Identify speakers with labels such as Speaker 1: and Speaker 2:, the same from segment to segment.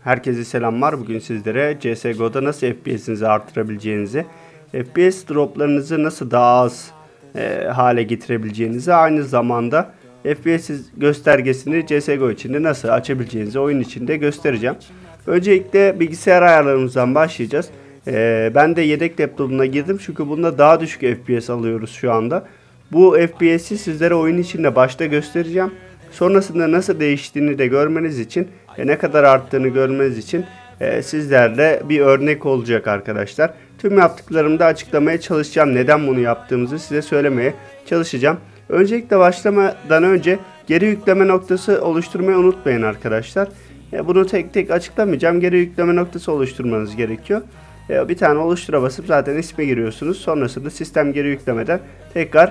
Speaker 1: Herkese selamlar. Bugün sizlere CSGO'da nasıl FPS'inizi artırabileceğinizi, FPS droplarınızı nasıl daha az hale getirebileceğinizi, aynı zamanda FPS göstergesini CSGO içinde nasıl açabileceğinizi oyun içinde göstereceğim. Öncelikle bilgisayar ayarlarımızdan başlayacağız. Ben de yedek laptopuna girdim çünkü bunda daha düşük FPS alıyoruz şu anda. Bu FPS'i sizlere oyun içinde başta göstereceğim. Sonrasında nasıl değiştiğini de görmeniz için, ne kadar arttığını görmeniz için sizlerle bir örnek olacak arkadaşlar. Tüm yaptıklarımı da açıklamaya çalışacağım. Neden bunu yaptığımızı size söylemeye çalışacağım. Öncelikle başlamadan önce geri yükleme noktası oluşturmayı unutmayın arkadaşlar. Bunu tek tek açıklamayacağım. Geri yükleme noktası oluşturmanız gerekiyor. Bir tane oluştura basıp zaten isme giriyorsunuz. Sonrasında sistem geri yüklemeden tekrar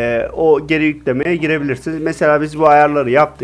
Speaker 1: o geri yüklemeye girebilirsiniz. Mesela biz bu ayarları yaptık.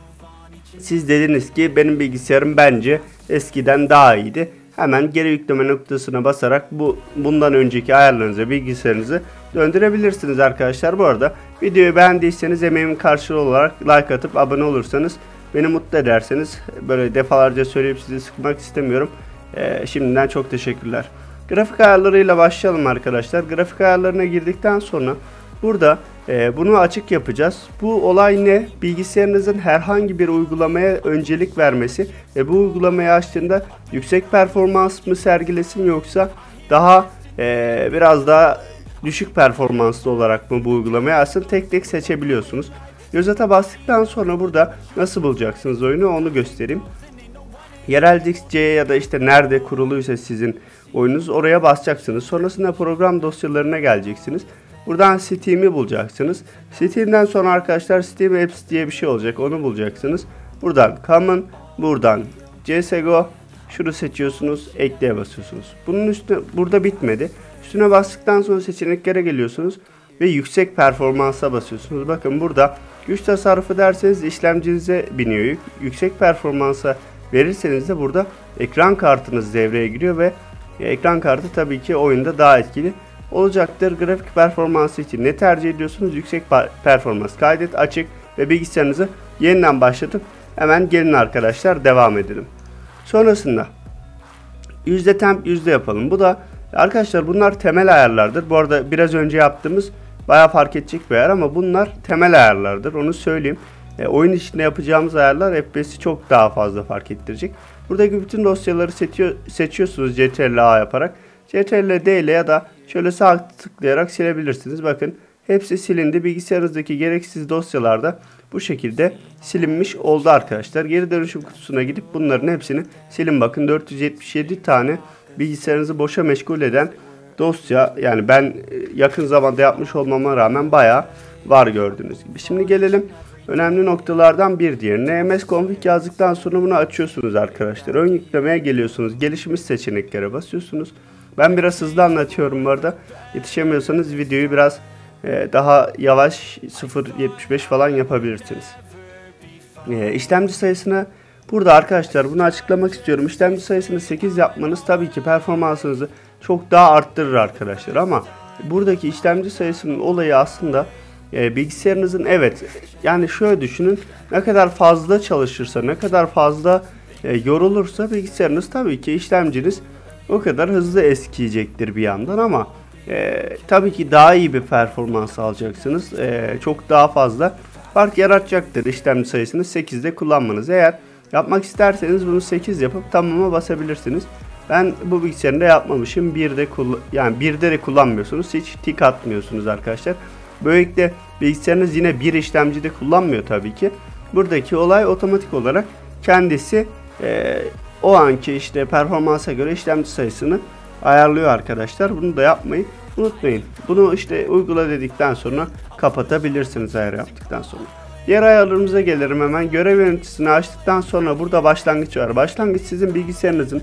Speaker 1: Siz dediniz ki benim bilgisayarım bence eskiden daha iyiydi. Hemen geri yükleme noktasına basarak bundan önceki ayarlarınızı, bilgisayarınızı döndürebilirsiniz arkadaşlar. Bu arada videoyu beğendiyseniz emeğimin karşılığı olarak like atıp abone olursanız beni mutlu ederseniz, böyle defalarca söyleyip sizi sıkmak istemiyorum. Şimdiden çok teşekkürler. Grafik ayarlarıyla başlayalım arkadaşlar. Grafik ayarlarına girdikten sonra burada bunu açık yapacağız. Bu olay ne? Bilgisayarınızın herhangi bir uygulamaya öncelik vermesi ve bu uygulamayı açtığında yüksek performans mı sergilesin, yoksa daha biraz daha düşük performanslı olarak mı bu uygulamayı açsın, tek tek seçebiliyorsunuz. Göz ata bastıktan sonra burada nasıl bulacaksınız oyunu, onu göstereyim. Yerel disk ya da işte nerede kuruluysa sizin oyununuz, oraya basacaksınız. Sonrasında program dosyalarına geleceksiniz. Buradan Steam'i bulacaksınız. Steam'den sonra arkadaşlar Steam Apps diye bir şey olacak. Onu bulacaksınız. Buradan Common, buradan CSGO, şunu seçiyorsunuz, ekleye basıyorsunuz. Bunun üstüne, burada bitmedi. Üstüne bastıktan sonra seçeneklere geliyorsunuz ve yüksek performansa basıyorsunuz. Bakın burada güç tasarrufu derseniz işlemcinize biniyor yük. Yüksek performansa verirseniz de burada ekran kartınız devreye giriyor ve ekran kartı tabii ki oyunda daha etkili olacaktır. Grafik performansı için ne tercih ediyorsunuz? Yüksek performans. Kaydet açık ve bilgisayarınızı yeniden başlatıp hemen gelin arkadaşlar, devam edelim. Sonrasında yüzde temp yüzde yapalım. Bu da arkadaşlar, bunlar temel ayarlardır. Bu arada biraz önce yaptığımız bayağı fark edecek bir ayar ama bunlar temel ayarlardır. Onu söyleyeyim. Oyun içinde yapacağımız ayarlar FPS'i çok daha fazla fark ettirecek. Buradaki bütün dosyaları seçiyorsunuz Ctrl+A yaparak. Ctrl+D ile ya da şöyle sağ tıklayarak silebilirsiniz. Bakın hepsi silindi. Bilgisayarınızdaki gereksiz dosyalarda bu şekilde silinmiş oldu arkadaşlar. Geri dönüşüm kutusuna gidip bunların hepsini silin. Bakın 477 tane bilgisayarınızı boşa meşgul eden dosya, yani ben yakın zamanda yapmış olmama rağmen bayağı var gördüğünüz gibi. Şimdi gelelim önemli noktalardan bir diğerine. MS-config yazdıktan sonra bunu açıyorsunuz arkadaşlar. Ön yüklemeye geliyorsunuz. Gelişmiş seçeneklere basıyorsunuz. Ben biraz hızlı anlatıyorum bu arada. Yetişemiyorsanız videoyu biraz daha yavaş 0.75 falan yapabilirsiniz. İşlemci sayısını burada arkadaşlar, bunu açıklamak istiyorum. İşlemci sayısını 8 yapmanız tabii ki performansınızı çok daha arttırır arkadaşlar. Ama buradaki işlemci sayısının olayı aslında bilgisayarınızın, evet, yani şöyle düşünün, ne kadar fazla çalışırsa, ne kadar fazla yorulursa bilgisayarınız, tabii ki işlemciniz o kadar hızlı eskiyecektir bir yandan, ama tabii ki daha iyi bir performans alacaksınız. Çok daha fazla fark yaratacaktır işlemci sayısını 8'de kullanmanız. Eğer yapmak isterseniz bunu 8 yapıp tamama basabilirsiniz. Ben bu bilgisayarında yapmamışım. 1'de de kullanmıyorsunuz. Hiç tik atmıyorsunuz arkadaşlar. Böylelikle bilgisayarınız yine bir işlemcide kullanmıyor tabii ki. Buradaki olay otomatik olarak kendisi o anki işte performansa göre işlemci sayısını ayarlıyor arkadaşlar. Bunu da yapmayı unutmayın. Bunu işte uygula dedikten sonra kapatabilirsiniz ayar yaptıktan sonra. Diğer ayarlarımıza gelirim hemen. Görev yöneticisini açtıktan sonra burada başlangıç var. Başlangıç sizin bilgisayarınızın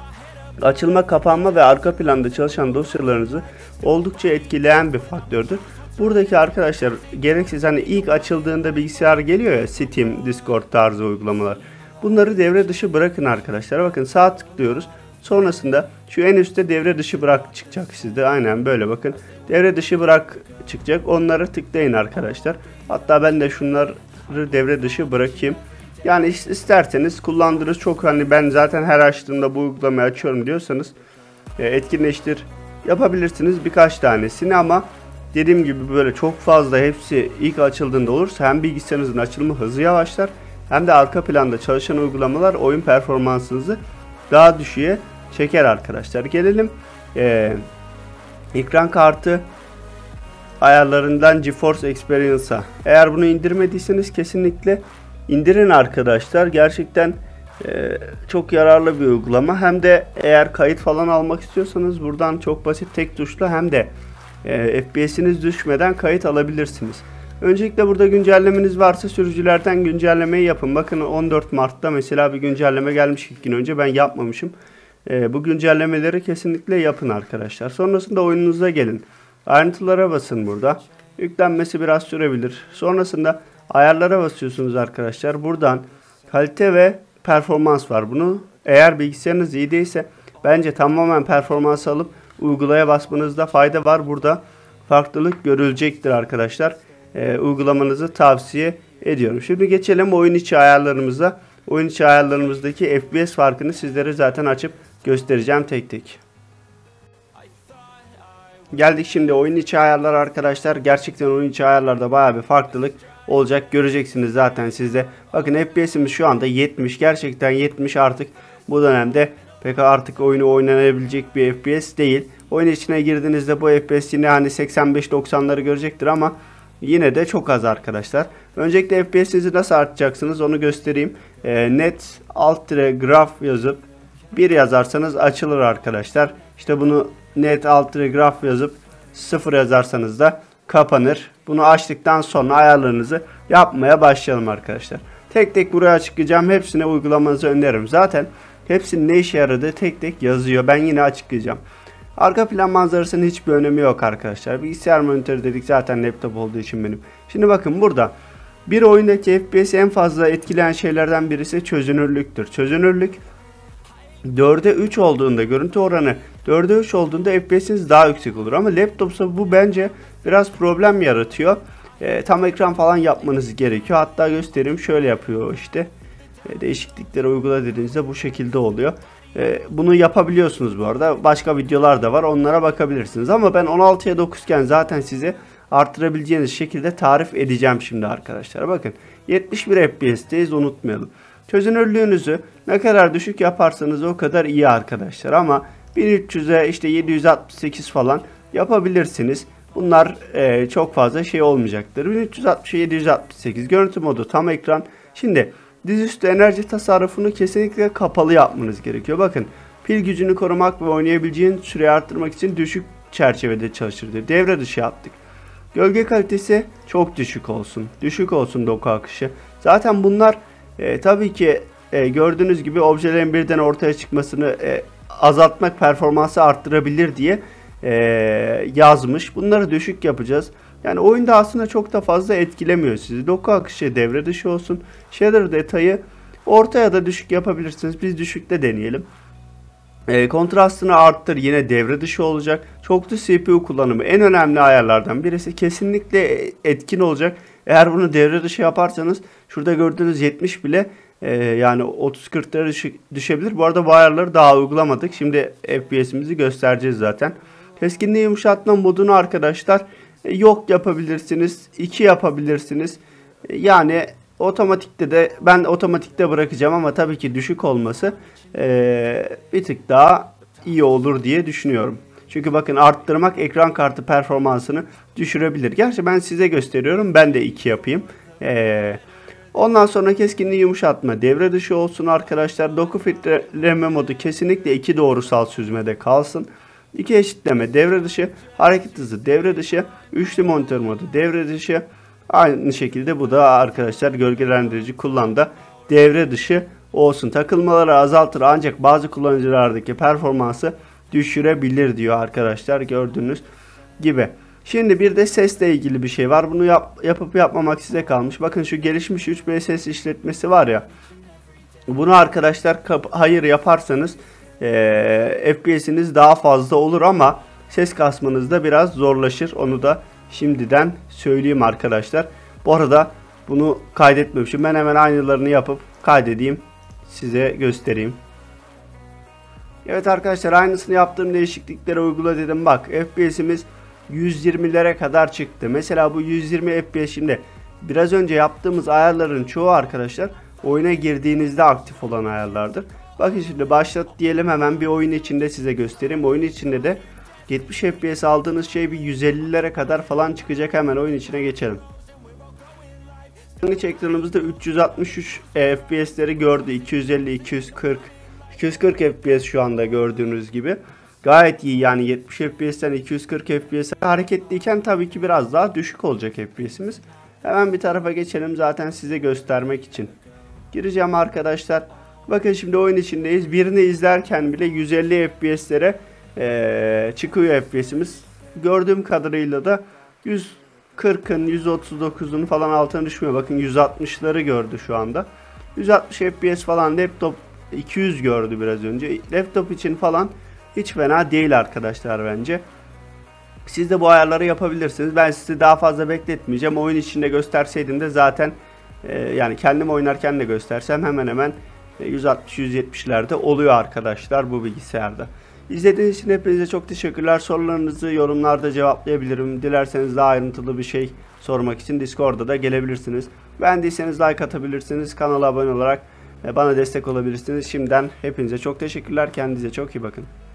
Speaker 1: açılma, kapanma ve arka planda çalışan dosyalarınızı oldukça etkileyen bir faktördür. Buradaki arkadaşlar gereksiz, hani ilk açıldığında bilgisayar geliyor ya, Steam, Discord tarzı uygulamalar. Bunları devre dışı bırakın arkadaşlar. Bakın sağ tıklıyoruz. Sonrasında şu en üstte devre dışı bırak çıkacak sizde. Aynen böyle bakın. Devre dışı bırak çıkacak. Onları tıklayın arkadaşlar. Hatta ben de şunları devre dışı bırakayım. Yani isterseniz kullandığınız çok hani ben zaten her açtığımda bu uygulamayı açıyorum diyorsanız etkinleştir yapabilirsiniz birkaç tanesini ama dediğim gibi böyle çok fazla hepsi ilk açıldığında olursa hem bilgisayarınızın açılma hızı yavaşlar hem de arka planda çalışan uygulamalar oyun performansınızı daha düşüğe çeker arkadaşlar. Gelelim ekran kartı ayarlarından GeForce Experience'a. Eğer bunu indirmediyseniz kesinlikle indirin arkadaşlar. Gerçekten çok yararlı bir uygulama. Hem de eğer kayıt falan almak istiyorsanız buradan çok basit tek tuşla hem de FPS'iniz düşmeden kayıt alabilirsiniz. Öncelikle burada güncellemeniz varsa sürücülerden güncellemeyi yapın. Bakın 14 Mart'ta mesela bir güncelleme gelmiş 2 gün önce, ben yapmamışım. Bu güncellemeleri kesinlikle yapın arkadaşlar. Sonrasında oyununuza gelin. Ayrıntılara basın burada. Yüklenmesi biraz sürebilir. Sonrasında ayarlara basıyorsunuz arkadaşlar. Buradan kalite ve performans var. Bunu eğer bilgisayarınız iyi değilse bence tamamen performans alıp uygulaya basmanızda fayda var. Burada farklılık görülecektir arkadaşlar. Uygulamanızı tavsiye ediyorum. Şimdi geçelim oyun içi ayarlarımıza. Oyun içi ayarlarımızdaki FPS farkını sizlere zaten açıp göstereceğim tek tek. Geldik şimdi oyun içi ayarlar arkadaşlar. Gerçekten oyun içi ayarlarda bayağı bir farklılık olacak. Göreceksiniz zaten sizde. Bakın FPS'imiz şu anda 70. Gerçekten 70 artık bu dönemde pek artık oyunu oynanabilecek bir FPS değil. Oyun içine girdiğinizde bu FPS yine hani 85-90'ları görecektir ama yine de çok az arkadaşlar. Öncelikle FPS'inizi nasıl artacaksınız onu göstereyim. Net alt graf yazıp 1 yazarsanız açılır arkadaşlar. İşte bunu net alt graf yazıp 0 yazarsanız da kapanır. Bunu açtıktan sonra ayarlarınızı yapmaya başlayalım arkadaşlar. Tek tek buraya açıklayacağım. Hepsine uygulamanızı öneririm. Zaten hepsinin ne işe yaradığı tek tek yazıyor. Ben yine açıklayacağım. Arka plan manzarasının hiçbir önemi yok arkadaşlar. Bilgisayar monitörü dedik zaten, laptop olduğu için benim. Şimdi bakın burada bir oyundaki FPS'i en fazla etkileyen şeylerden birisi çözünürlüktür. Çözünürlük 4'e 3 olduğunda, görüntü oranı 4'e 3 olduğunda FPS'iniz daha yüksek olur. Ama laptopsa bu bence biraz problem yaratıyor. Tam ekran falan yapmanız gerekiyor. Hatta göstereyim, şöyle yapıyor işte. Değişiklikleri uygula dediğinizde bu şekilde oluyor. Bunu yapabiliyorsunuz bu arada. Başka videolar da var, onlara bakabilirsiniz. Ama ben 16'ya 9 iken zaten size arttırabileceğiniz şekilde tarif edeceğim şimdi arkadaşlar. Bakın 71 FPS'teyiz, unutmayalım. Çözünürlüğünüzü ne kadar düşük yaparsanız o kadar iyi arkadaşlar. Ama 1300'e işte 768 falan yapabilirsiniz. Bunlar çok fazla şey olmayacaktır. 1360'a 768 görüntü modu tam ekran. Şimdi dizüstü enerji tasarrufunu kesinlikle kapalı yapmanız gerekiyor. Bakın pil gücünü korumak ve oynayabileceğin süreyi arttırmak için düşük çerçevede çalışır diyor. Devre dışı yaptık. Gölge kalitesi çok düşük olsun. Düşük olsun doku akışı. Zaten bunlar tabii ki gördüğünüz gibi objelerin birden ortaya çıkmasını azaltmak, performansı arttırabilir diye yazmış. Bunları düşük yapacağız. Yani oyunda aslında çok da fazla etkilemiyor sizi. Doku akışı devre dışı olsun. Shader detayı ortaya da düşük yapabilirsiniz. Biz düşükte deneyelim. Kontrastını arttır, yine devre dışı olacak. Çoklu CPU kullanımı en önemli ayarlardan birisi. Kesinlikle etkin olacak. Eğer bunu devre dışı yaparsanız şurada gördüğünüz 70 bile yani 30-40'lara düşebilir. Bu arada bu ayarları daha uygulamadık. Şimdi FPS'imizi göstereceğiz zaten. Keskinliği yumuşatma modunu arkadaşlar yok yapabilirsiniz. 2 yapabilirsiniz. Yani otomatikte de ben otomatikte bırakacağım ama tabii ki düşük olması bir tık daha iyi olur diye düşünüyorum. Çünkü bakın arttırmak ekran kartı performansını düşürebilir. Gerçi ben size gösteriyorum. Ben de 2 yapayım. Ondan sonra keskinliği yumuşatma devre dışı olsun arkadaşlar. Doku filtreleme modu kesinlikle 2 doğrusal süzmede kalsın. 2 eşitleme devre dışı. Hareket hızı devre dışı. Üçlü monitör modu devre dışı. Aynı şekilde bu da arkadaşlar gölgelendirici kullanımda devre dışı olsun. Takılmaları azaltır ancak bazı kullanıcılardaki performansı düşürebilir diyor arkadaşlar, gördüğünüz gibi. Şimdi bir de sesle ilgili bir şey var. Bunu yapıp yapmamak size kalmış. Bakın şu gelişmiş 3B ses işletmesi var ya. Bunu arkadaşlar hayır yaparsanız FPS'iniz daha fazla olur ama ses kasmanız da biraz zorlaşır. Onu da şimdiden söyleyeyim arkadaşlar. Bu arada bunu kaydetmemişim. Ben hemen aynılarını yapıp kaydedeyim. Size göstereyim. Evet arkadaşlar, aynısını yaptığım değişiklikleri uygula dedim. Bak, FPS'imiz 120'lere kadar çıktı. Mesela bu 120 FPS şimdi biraz önce yaptığımız ayarların çoğu arkadaşlar oyuna girdiğinizde aktif olan ayarlardır. Bakın şimdi başlat diyelim, hemen bir oyun içinde size göstereyim. Oyun içinde de 70 FPS aldığınız şey bir 150'lere kadar falan çıkacak. Hemen oyun içine geçelim. Ekranımızda 363 FPS'leri gördü. 250, 240, 240 FPS şu anda gördüğünüz gibi. Gayet iyi yani, 70 FPS'ten 240 FPS'e hareketliyken tabii ki biraz daha düşük olacak FPS'imiz. Hemen bir tarafa geçelim zaten size göstermek için. Gireceğim arkadaşlar. Bakın şimdi oyun içindeyiz. Birini izlerken bile 150 FPS'lere çıkıyor FPS'imiz. Gördüğüm kadarıyla da 140'ın 139'un falan altına düşmüyor. Bakın 160'ları gördü şu anda. 160 FPS falan, laptop 200 gördü biraz önce. Laptop için falan hiç fena değil arkadaşlar bence. Siz de bu ayarları yapabilirsiniz. Ben sizi daha fazla bekletmeyeceğim. Oyun içinde gösterseydim de zaten yani kendim oynarken de göstersem hemen hemen 160-170'lerde oluyor arkadaşlar bu bilgisayarda. İzlediğiniz için hepinize çok teşekkürler. Sorularınızı yorumlarda cevaplayabilirim. Dilerseniz daha ayrıntılı bir şey sormak için Discord'da da gelebilirsiniz. Beğendiyseniz like atabilirsiniz. Kanala abone olarak bana destek olabilirsiniz. Şimdiden hepinize çok teşekkürler. Kendinize çok iyi bakın.